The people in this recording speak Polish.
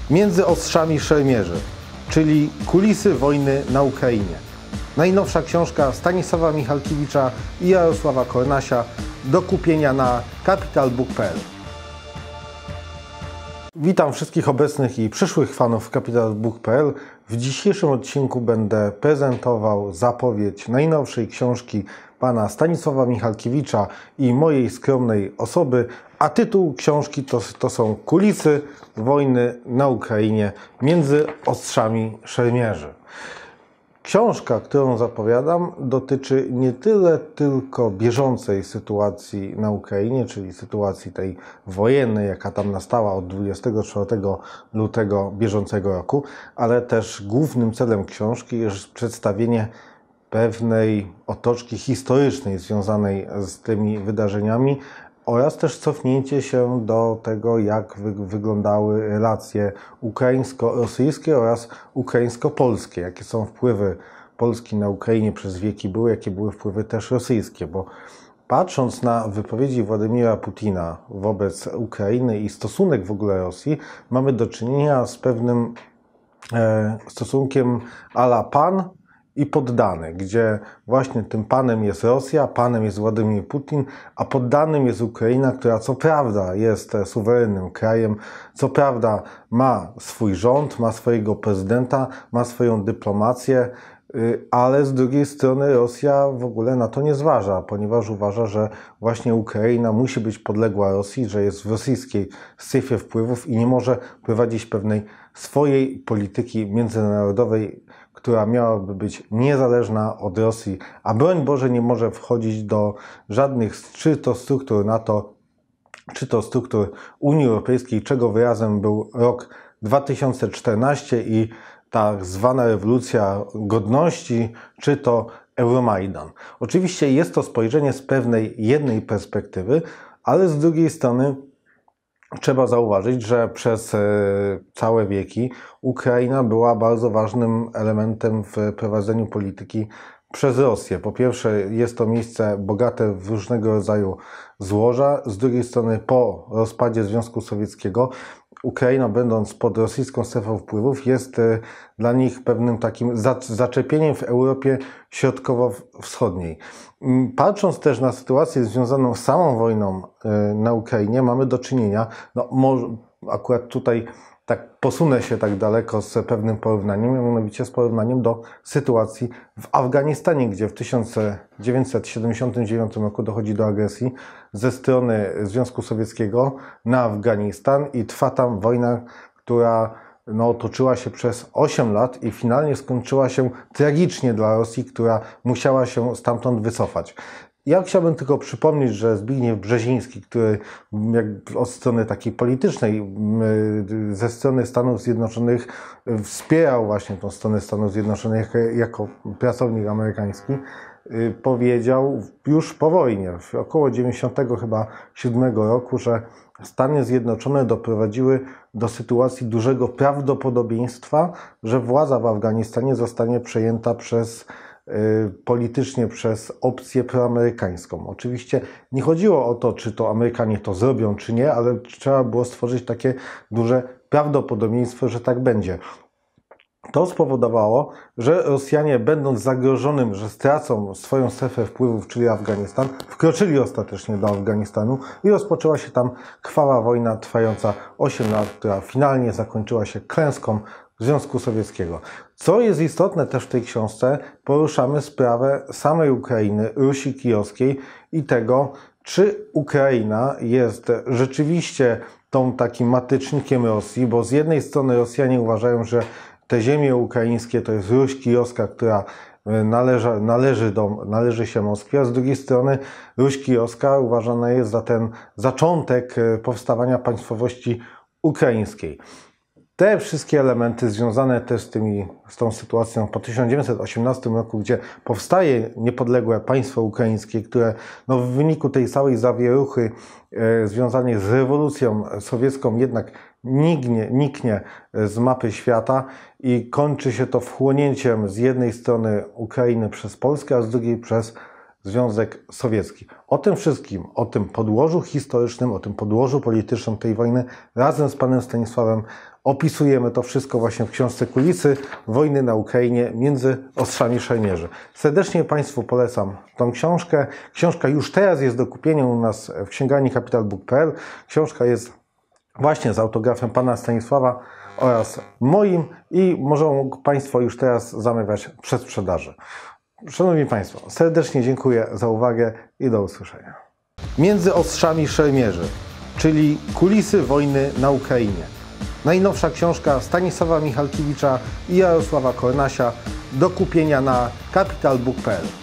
Między ostrzami szermierzy, czyli kulisy wojny na Ukrainie. Najnowsza książka Stanisława Michalkiewicza i Jarosława Kornasia do kupienia na capitalbook.pl. Witam wszystkich obecnych i przyszłych fanów capitalbook.pl. W dzisiejszym odcinku będę prezentował zapowiedź najnowszej książki pana Stanisława Michalkiewicza i mojej skromnej osoby, a tytuł książki to są Kulisy wojny na Ukrainie między ostrzami szermierzy. Książka, którą zapowiadam, dotyczy nie tyle tylko bieżącej sytuacji na Ukrainie, czyli sytuacji tej wojennej, jaka tam nastała od 24 lutego bieżącego roku, ale też głównym celem książki jest przedstawienie pewnej otoczki historycznej związanej z tymi wydarzeniami oraz też cofnięcie się do tego, jak wyglądały relacje ukraińsko-rosyjskie oraz ukraińsko-polskie, jakie są wpływy Polski na Ukrainie przez wieki były, jakie były wpływy też rosyjskie, bo patrząc na wypowiedzi Władimira Putina wobec Ukrainy i stosunek w ogóle Rosji, mamy do czynienia z pewnym stosunkiem à la pan i poddany, gdzie właśnie tym panem jest Rosja, panem jest Władimir Putin, a poddanym jest Ukraina, która co prawda jest suwerennym krajem, co prawda ma swój rząd, ma swojego prezydenta, ma swoją dyplomację, ale z drugiej strony Rosja w ogóle na to nie zważa, ponieważ uważa, że właśnie Ukraina musi być podległa Rosji, że jest w rosyjskiej strefie wpływów i nie może prowadzić pewnej swojej polityki międzynarodowej, która miałaby być niezależna od Rosji, a broń Boże nie może wchodzić do żadnych czy to struktur NATO, czy to struktur Unii Europejskiej, czego wyrazem był rok 2014 i tak zwana rewolucja godności, czy to Euromajdan. Oczywiście jest to spojrzenie z pewnej jednej perspektywy, ale z drugiej strony trzeba zauważyć, że przez całe wieki Ukraina była bardzo ważnym elementem w prowadzeniu polityki przez Rosję. Po pierwsze, jest to miejsce bogate w różnego rodzaju złoża. Z drugiej strony, po rozpadzie Związku Sowieckiego, Ukraina, będąc pod rosyjską strefą wpływów, jest dla nich pewnym takim zaczepieniem w Europie Środkowo-Wschodniej. Patrząc też na sytuację związaną z samą wojną na Ukrainie, mamy do czynienia, akurat tutaj tak posunę się tak daleko z pewnym porównaniem, mianowicie z porównaniem do sytuacji w Afganistanie, gdzie w 1979 roku dochodzi do agresji ze strony Związku Sowieckiego na Afganistan i trwa tam wojna, która toczyła się przez 8 lat i finalnie skończyła się tragicznie dla Rosji, która musiała się stamtąd wycofać. Ja chciałbym tylko przypomnieć, że Zbigniew Brzeziński, który od strony takiej politycznej, ze strony Stanów Zjednoczonych wspierał właśnie tą stronę Stanów Zjednoczonych jako pracownik amerykański, powiedział już po wojnie, w około 97 roku, że Stany Zjednoczone doprowadziły do sytuacji dużego prawdopodobieństwa, że władza w Afganistanie zostanie przejęta politycznie przez opcję proamerykańską. Oczywiście nie chodziło o to, czy to Amerykanie to zrobią, czy nie, ale trzeba było stworzyć takie duże prawdopodobieństwo, że tak będzie. To spowodowało, że Rosjanie, będąc zagrożonym, że stracą swoją strefę wpływów, czyli Afganistan, wkroczyli ostatecznie do Afganistanu i rozpoczęła się tam krwawa wojna trwająca 8 lat, która finalnie zakończyła się klęską Związku Sowieckiego. Co jest istotne też w tej książce, poruszamy sprawę samej Ukrainy, Rusi Kijowskiej i tego, czy Ukraina jest rzeczywiście tą takim matecznikiem Rosji, bo z jednej strony Rosjanie uważają, że te ziemie ukraińskie to jest Ruś Kijowska, która należy się Moskwie, a z drugiej strony Ruś Kijowska uważana jest za ten zaczątek powstawania państwowości ukraińskiej. Te wszystkie elementy związane też z tą sytuacją po 1918 roku, gdzie powstaje niepodległe państwo ukraińskie, które w wyniku tej całej zawieruchy związanej z rewolucją sowiecką jednak niknie z mapy świata i kończy się to wchłonięciem z jednej strony Ukrainy przez Polskę, a z drugiej przez Związek Sowiecki. O tym wszystkim, o tym podłożu historycznym, o tym podłożu politycznym tej wojny razem z panem Stanisławem Opisujemy to wszystko właśnie w książce Kulisy wojny na Ukrainie między ostrzami szermierzy. Serdecznie Państwu polecam tą książkę. Książka już teraz jest do kupienia u nas w księgarni capitalbook.pl. Książka jest właśnie z autografem pana Stanisława oraz moim i możą Państwo już teraz zamawiać w przedsprzedaży. Szanowni Państwo, serdecznie dziękuję za uwagę i do usłyszenia. Między ostrzami szermierzy, czyli Kulisy wojny na Ukrainie. Najnowsza książka Stanisława Michalkiewicza i Jarosława Kornasia do kupienia na capitalbook.pl.